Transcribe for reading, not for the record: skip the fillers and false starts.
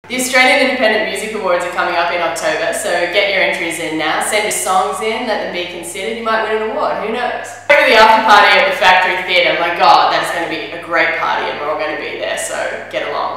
The Australian Independent Music Awards are coming up in October, so get your entries in now. Send your songs in, let them be considered. You might win an award, who knows? Go to the after party at the Factory Theatre. My God, that is going to be a great party and we're all going to be there, so get along.